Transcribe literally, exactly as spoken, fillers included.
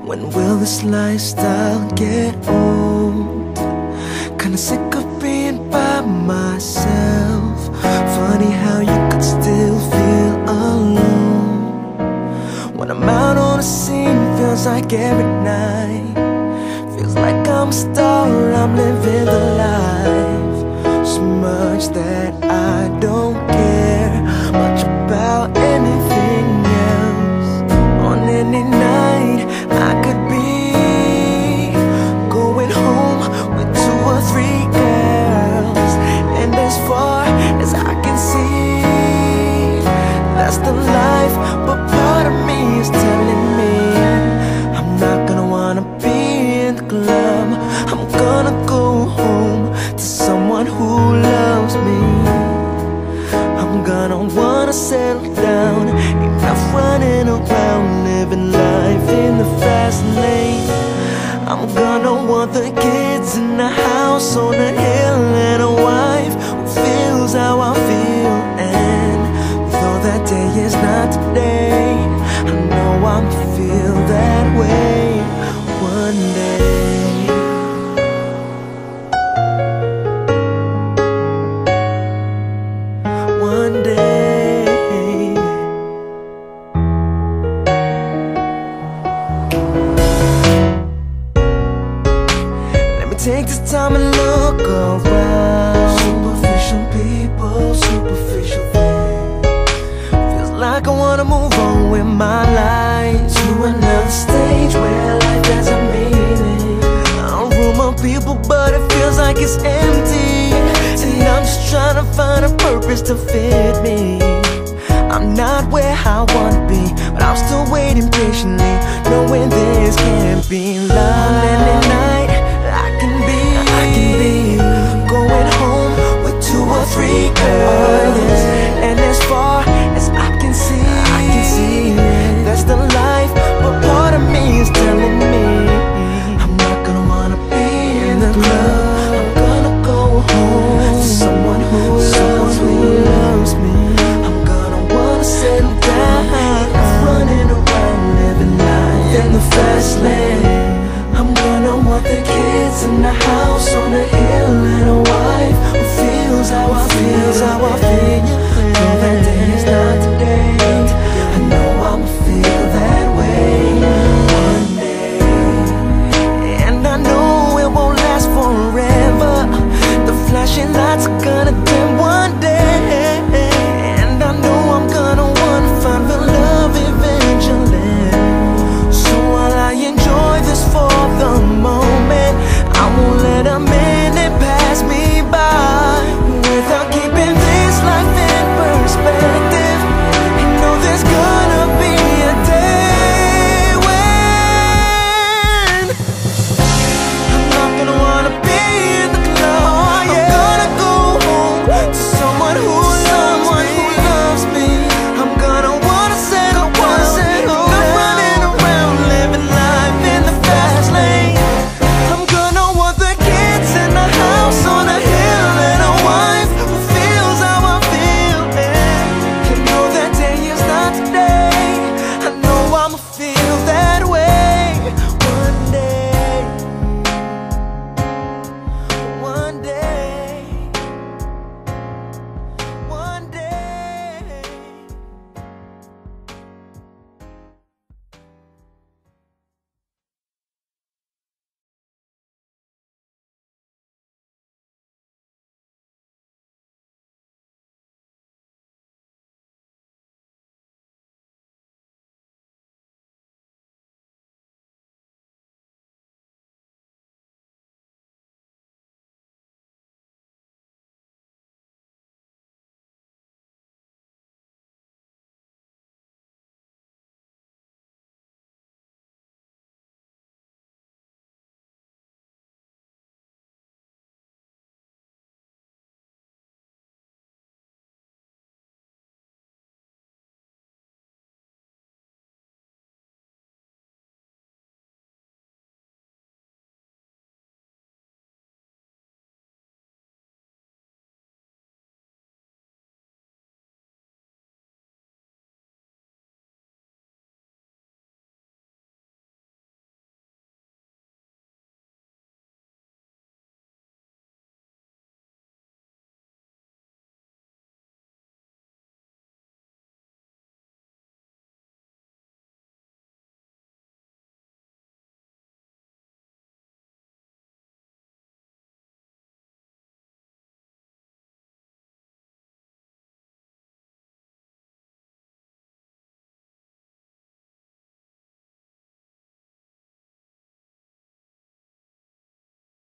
When will this lifestyle get old? Kinda sick of being by myself. Funny how you could still feel alone. When I'm out on the scene, feels like every night. Feels like I'm a star, I'm living the life. So much that I don't care much about anything else. On any night I could be going home with two or three girls, and as far as I can see, that's the life. But part of me is telling me I'm not gonna wanna be in the club. I'm gonna go home to someone who loves me. I'm gonna wanna settle down, enough running around, living life in the fast lane. I'm gonna want the kids in the house on the hill, and a wife who feels how I feel. And though that day is not today, I know I'll feel that way one day. One day. Let me take this time and look around. Superficial people, superficial things. Feels like I wanna move on with my life to another stage where life has a meaning. A room of people, but it feels like it's empty. And I'm just trying to find a purpose to fit me. I'm not where I wanna be, but I'm still waiting patiently, knowing this can't be love. On any night I can be, I can be going home with two or three girls, and as far as I can see, I can see that's the life. But part of me is telling me I'm not gonna wanna be in the club. I'm gonna go home to someone who loves me, loves me. I'm gonna wanna settle down, running around, living life in the fast lane. I'm gonna want the kids in the house on the hill, and a wife who feels how I feel, how I feel.